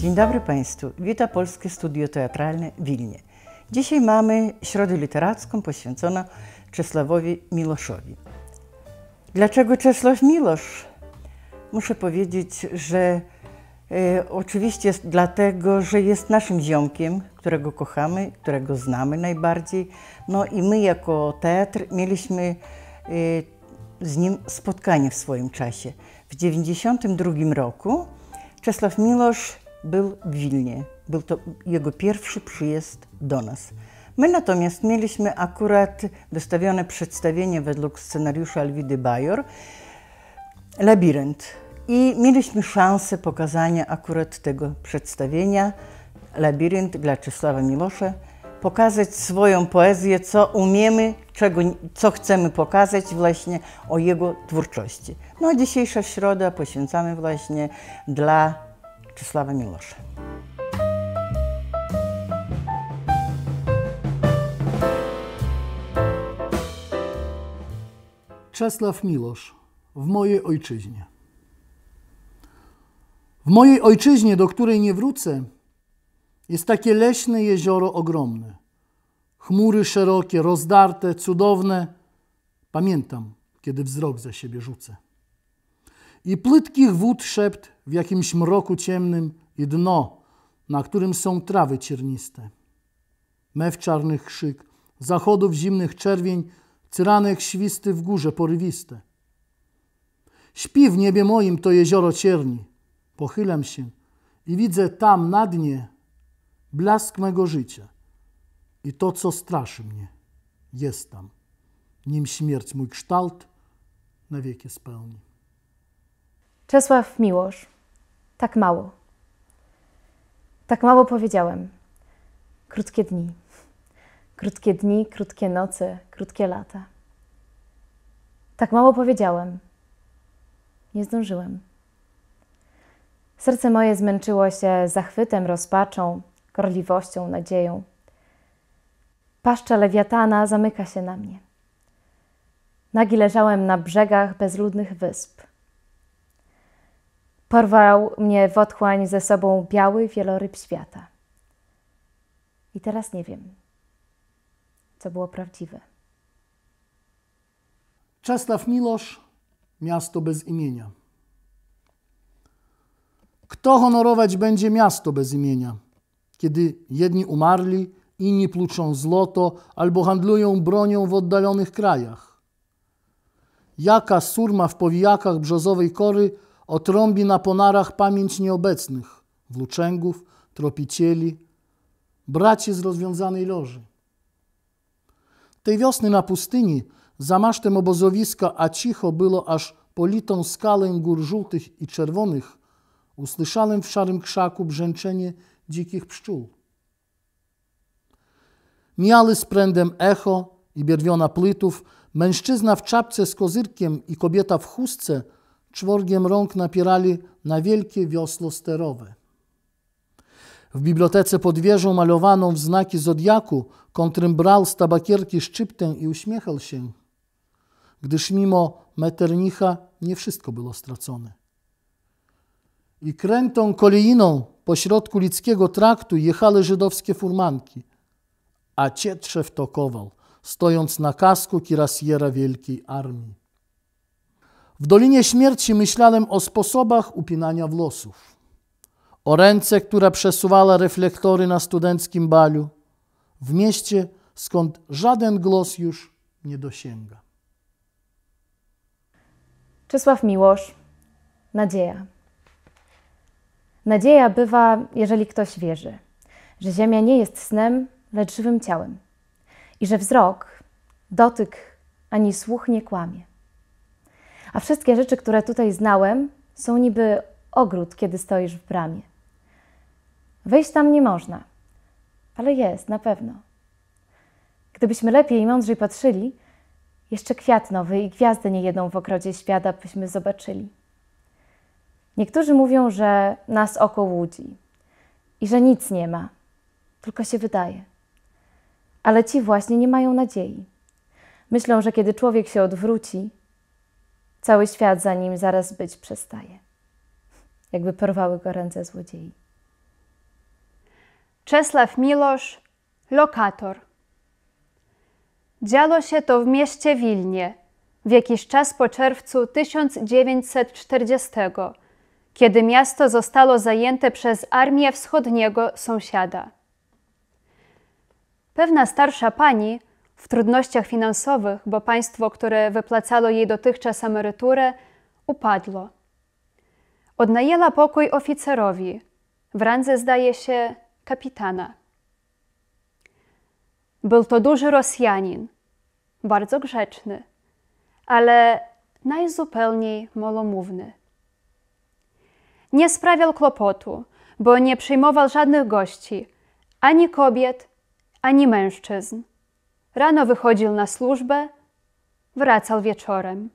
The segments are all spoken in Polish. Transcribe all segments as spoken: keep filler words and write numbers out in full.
Dzień dobry Państwu. Witam Polskie Studio Teatralne w Wilnie. Dzisiaj mamy środę literacką poświęconą Czesławowi Miłoszowi. Dlaczego Czesław Miłosz? Muszę powiedzieć, że e, oczywiście jest dlatego, że jest naszym ziomkiem, którego kochamy, którego znamy najbardziej. No i my jako teatr mieliśmy e, z nim spotkanie w swoim czasie. W dziewięćdziesiątym drugim roku Czesław Miłosz był w Wilnie. Był to jego pierwszy przyjazd do nas. My natomiast mieliśmy akurat wystawione przedstawienie według scenariusza Alwidy Bajor, Labirynt. I mieliśmy szansę pokazania akurat tego przedstawienia, Labirynt dla Czesława Miłosza, pokazać swoją poezję, co umiemy, czego, co chcemy pokazać właśnie o jego twórczości. No a dzisiejsza środa poświęcamy właśnie dla Czesława Miłosza. Czesław Miłosz w mojej ojczyźnie. W mojej ojczyźnie, do której nie wrócę, jest takie leśne jezioro ogromne. Chmury szerokie, rozdarte, cudowne. Pamiętam, kiedy wzrok za siebie rzucę. I płytkich wód szept w jakimś mroku ciemnym i dno, na którym są trawy cierniste. Mew czarnych krzyk, zachodów zimnych czerwień, cyranek świsty w górze porywiste. Śpi w niebie moim to jezioro cierni. Pochylam się i widzę tam na dnie blask mego życia. I to, co straszy mnie, jest tam. Nim śmierć mój kształt na wieki spełni. Czesław Miłosz. Tak mało. Tak mało powiedziałem. Krótkie dni. Krótkie dni, krótkie noce, krótkie lata. Tak mało powiedziałem. Nie zdążyłem. Serce moje zmęczyło się zachwytem, rozpaczą, gorliwością, nadzieją. Paszcza lewiatana zamyka się na mnie. Nagi leżałem na brzegach bezludnych wysp. Porwał mnie w otchłań ze sobą biały wieloryb świata. I teraz nie wiem, co było prawdziwe. Czesław Miłosz, miasto bez imienia. Kto honorować będzie miasto bez imienia, kiedy jedni umarli, inni pluczą złoto albo handlują bronią w oddalonych krajach? Jaka surma w powijakach brzozowej kory otrąbi na ponarach pamięć nieobecnych, włóczęgów, tropicieli, braci z rozwiązanej loży? Tej wiosny na pustyni, za masztem obozowiska, a cicho było aż politą skalę gór żółtych i czerwonych, usłyszałem w szarym krzaku brzęczenie dzikich pszczół. Mijały z prędem echo i bierwiona plytów, mężczyzna w czapce z kozyrkiem i kobieta w chustce czworgiem rąk napierali na wielkie wiosło sterowe. W bibliotece pod wieżą malowaną w znaki zodiaku kontrym brał z tabakierki szczyptę i uśmiechał się, gdyż mimo Metternicha nie wszystko było stracone. I krętą kolejiną pośrodku Lickiego traktu jechały żydowskie furmanki, a Cietrzew tokował, stojąc na kasku kirasjera wielkiej armii. W Dolinie Śmierci myślałem o sposobach upinania włosów, o ręce, która przesuwała reflektory na studenckim baliu, w mieście, skąd żaden głos już nie dosięga. Czesław Miłosz. Nadzieja. Nadzieja bywa, jeżeli ktoś wierzy, że ziemia nie jest snem, lecz żywym ciałem i że wzrok, dotyk ani słuch nie kłamie. A wszystkie rzeczy, które tutaj znałem, są niby ogród, kiedy stoisz w bramie. Wejść tam nie można, ale jest na pewno. Gdybyśmy lepiej i mądrzej patrzyli, jeszcze kwiat nowy i gwiazdę niejedną w ogrodzie świata byśmy zobaczyli. Niektórzy mówią, że nas oko łudzi i że nic nie ma, tylko się wydaje. Ale ci właśnie nie mają nadziei. Myślą, że kiedy człowiek się odwróci, cały świat za nim zaraz być przestaje. Jakby porwały go ręce złodziei. Czesław Miłosz, lokator. Działo się to w mieście Wilnie w jakiś czas po czerwcu tysiąc dziewięćset czterdziestego, kiedy miasto zostało zajęte przez armię wschodniego sąsiada. Pewna starsza pani w trudnościach finansowych, bo państwo, które wypłacało jej dotychczas emeryturę, upadło. Odnajęła pokój oficerowi, w randze zdaje się kapitana. Był to duży Rosjanin, bardzo grzeczny, ale najzupełniej malomówny. Nie sprawiał kłopotu, bo nie przyjmował żadnych gości, ani kobiet, ani mężczyzn. Rano wychodził na służbę, wracał wieczorem.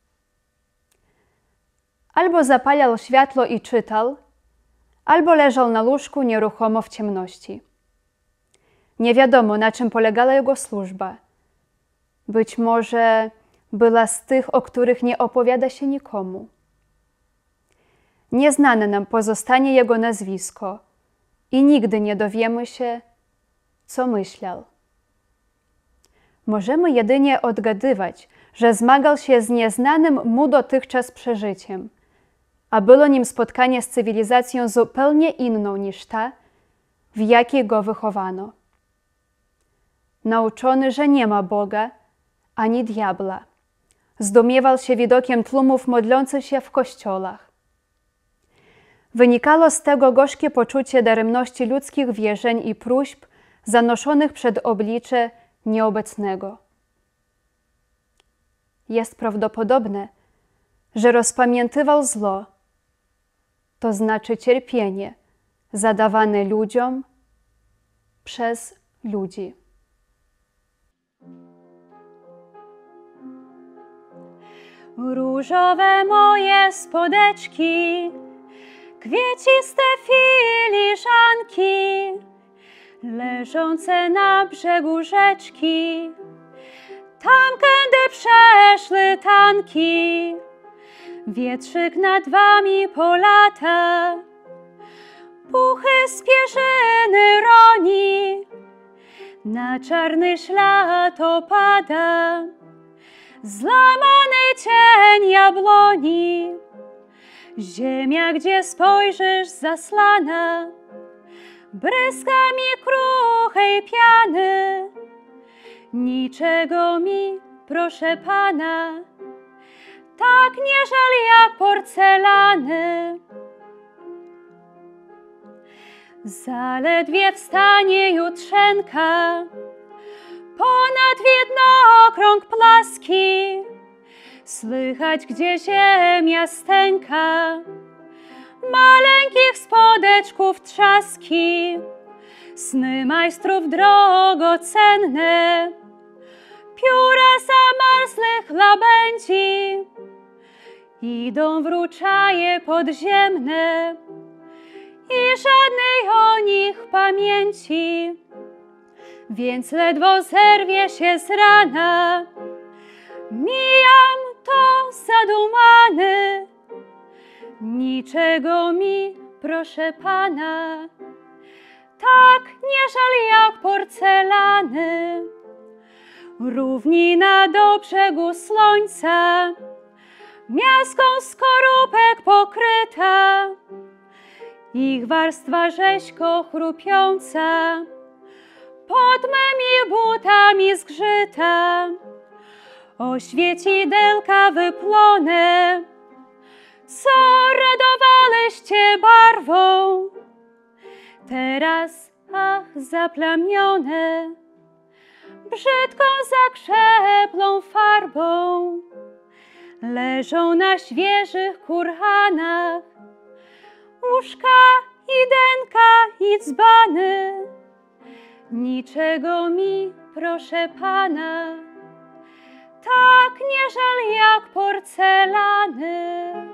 Albo zapalał światło i czytał, albo leżał na łóżku nieruchomo w ciemności. Nie wiadomo, na czym polegała jego służba. Być może była z tych, o których nie opowiada się nikomu. Nieznane nam pozostanie jego nazwisko i nigdy nie dowiemy się, co myślał. Możemy jedynie odgadywać, że zmagał się z nieznanym mu dotychczas przeżyciem, a było nim spotkanie z cywilizacją zupełnie inną niż ta, w jakiej go wychowano. Nauczony, że nie ma Boga ani diabła, zdumiewał się widokiem tłumów modlących się w kościołach. Wynikało z tego gorzkie poczucie daremności ludzkich wierzeń i próśb zanoszonych przed oblicze nieobecnego. Jest prawdopodobne, że rozpamiętywał zło, to znaczy cierpienie zadawane ludziom przez ludzi. Różowe moje spodeczki, kwieciste filiżanki, leżące na brzegu rzeczki, tam kędy przeszły tanki. Wietrzyk nad wami polata, puchy z pierzyny roni, na czarny ślad opada złamany cień jabloni. Ziemia, gdzie spojrzysz, zaslana bryskami kruchej piany. Niczego mi, proszę pana, tak nie żal jak porcelany. Zaledwie wstanie jutrzenka, ponad widnokrąg plaski, słychać, gdzie ziemia stęka, maleńkich spodeczków trzaski. Sny majstrów drogocenne, pióra zamarzłych łabędzi, idą w ruczaje podziemne i żadnej o nich pamięci. Więc ledwo zerwie się z rana, mijam to zadumany. Niczego mi, proszę pana, tak nie żal jak porcelany. Równina do brzegu słońca, miazgą skorupek pokryta, ich warstwa rzeźko chrupiąca, pod mymi butami zgrzyta. Oświecidelka wyplone, co radowaleście barwą, teraz, ach, zaplamione, brzydką zakrzeplą farbą. Leżą na świeżych kurhanach łóżka i denka i dzbany. Niczego mi, proszę pana, tak nie żal jak porcelany.